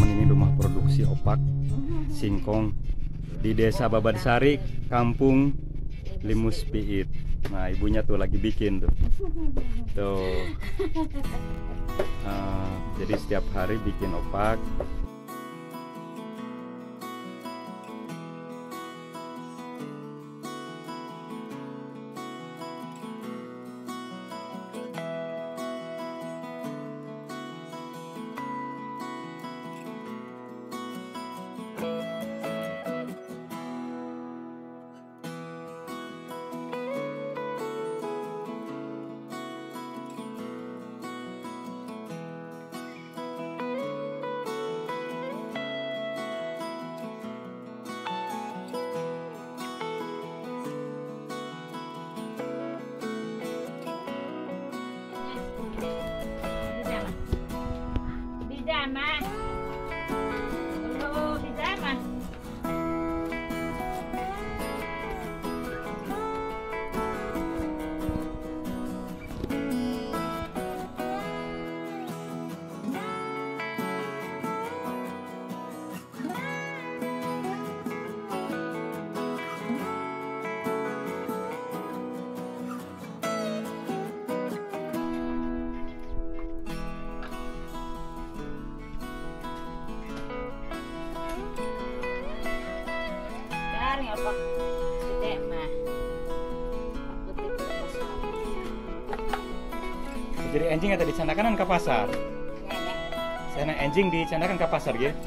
teman-teman, ini rumah produksi opak singkong di Desa Babadsari, Kampung Limus Piit. Nah, ibunya tuh lagi bikin tuh. Jadi setiap hari bikin opak. Bijama. Hello, bijama. Garing apa? Gede mah. Aku tipe pasar. Jadi anjing yang tadi dicandakan ke pasar. Ya, ya. Sana anjing dicandakan ke pasar gitu.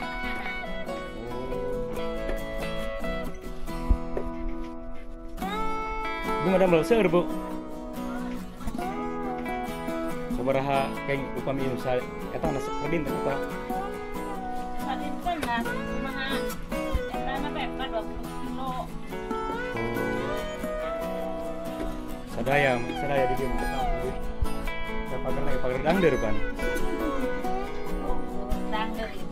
Bu ada meleseur bu. Sabaraha kayak upami usaha eta nasi kerdin teh eta. Sadin pernah kumaha. Eta na pepa 20 kilo. Sadaya di dieu. Saya pagar dangder pan. Dangder itu.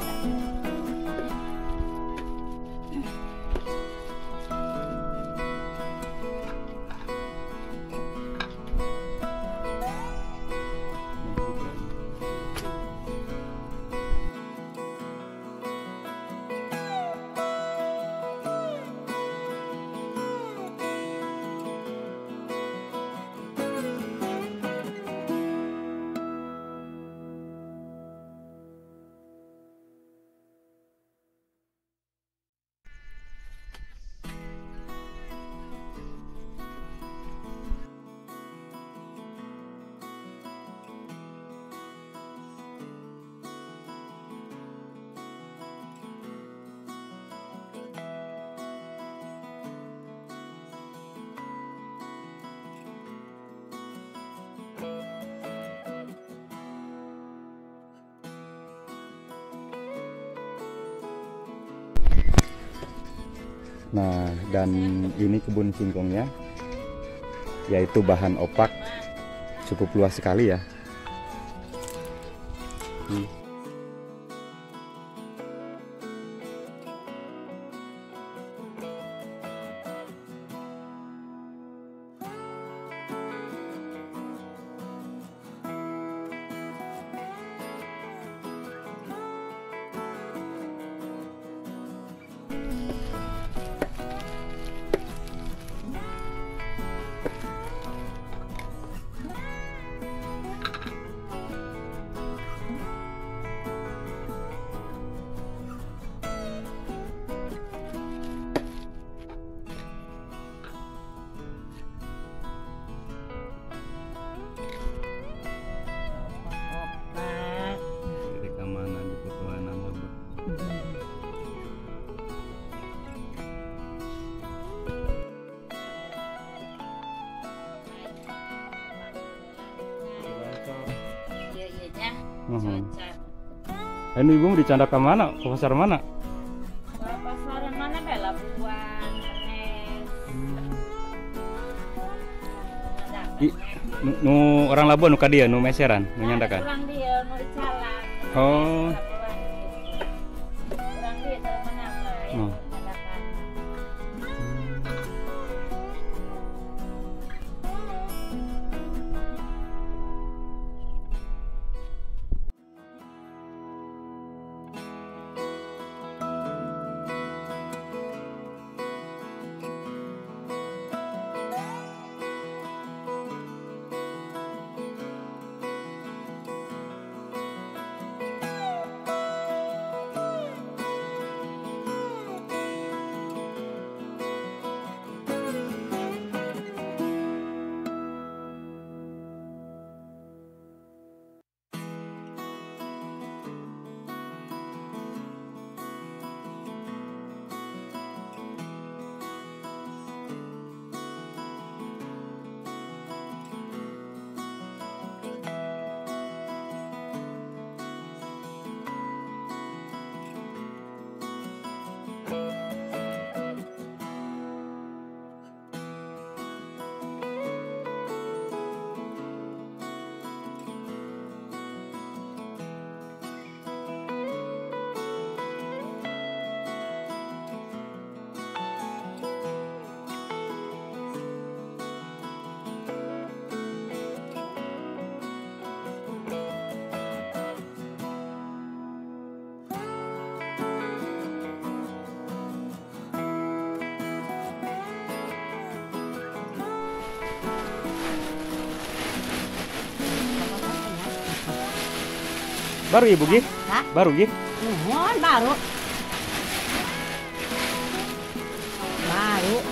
Nah, dan ini kebun singkongnya, yaitu bahan opak cukup luas sekali ya. Dari keamanan di fotoan nama bu. Iya, iya. Ini ibu mau dicandak ke mana? Ke pasar mana? Pasaran mana kayak Labuan, Menes. Nu orang Labuan nu ka dieu nu meseran, nu nyandakan. Orang dia mau dicalang. Oh. Orang dia terus menang lah. Oh. Menyandakan. Baru Ibu Gi? Hah? Baru Gi? Mohon baru. Baru.